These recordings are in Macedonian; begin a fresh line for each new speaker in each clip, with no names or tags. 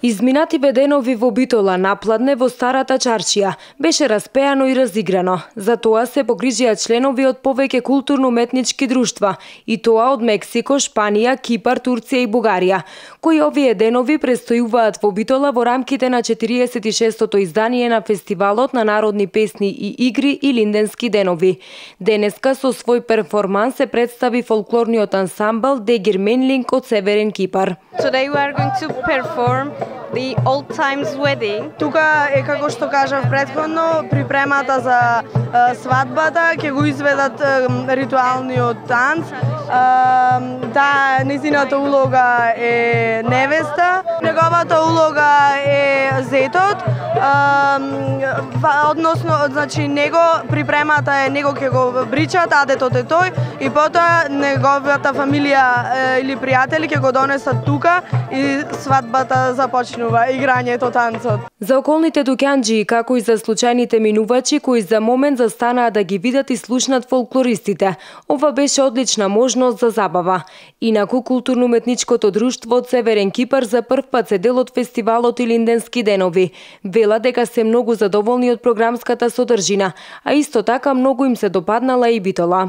Изминативе денови во Битола напладне во старата чаршија беше распеано и разиграно. За тоа се погрижија членови од повеќе културно-уметнички друштва, и тоа од Мексико, Шпанија, Кипар, Турција и Бугарија, кои овие денови престојуваат во Битола во рамките на 46-тото издание на Фестивалот на народни песни и игри и Линденски денови. Денеска со свој перформанс се представи фолклорниот ансамбл Дегир Менлинг од Северен Кипар.
Today we are going to perform the Old Times Wedding.
Тука е, како што кажав претходно, припремата за свадбата, ќе го изведат ритуалниот танц. Незината улога е невеста, неговата улога е зетот. Односно, значи, него припремата е, него ќе го бричат, адетот е тој, и потоа неговата фамилија или пријатели ќе го донесат тука и свадбата започнува, играњето, танцот.
За околните дуќанџии, како и за случајните минувачи кои за момент застанаа да ги видат и слушнат фолклористите, ова беше одлична можност за забава. Инаку културно-уметничкото друштво од Северен Кипар за прв пат се дел од фестивалот и Линденски денови. Вела дека се многу задоволни од програмската содржина, а исто така многу им се допаднала и Битола.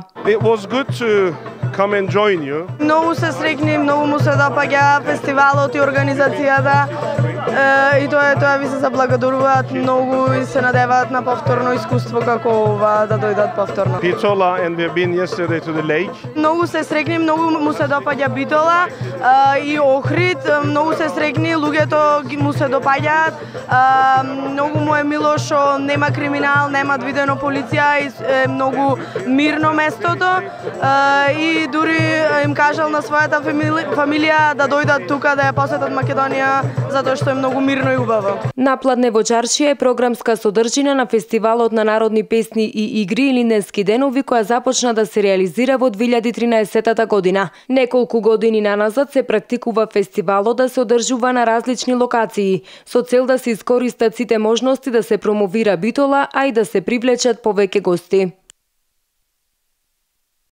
Многу се среќни, многу му се допаѓа фестивалот и организацијата. И тоа ви се заблагодаруваат многу и се надеваат на повторно искуство како ова, да дојдат повторно.
Bitola, and we've been yesterday to the lake.
Многу се среќни, многу му се допаѓа Битола и Охрид, многу се среќни, луѓето му се допаѓаат. Многу му е мило што нема криминал, нема видено полиција и е многу мирно местото. И дури им кажал на својата фамилија да дојдат тука да ја посетат Македонија, затоа што е многу мирно и убаво.
Напладне во чаршија е програмска содржина на Фестивалот на народни песни и игри и Линденски денови, која започна да се реализира во 2013 година. Неколку години наназад се практикува фестивалот да се одржува на различни локации, со цел да се искористат сите можности да се промовира Битола, а и да се привлечат повеќе гости.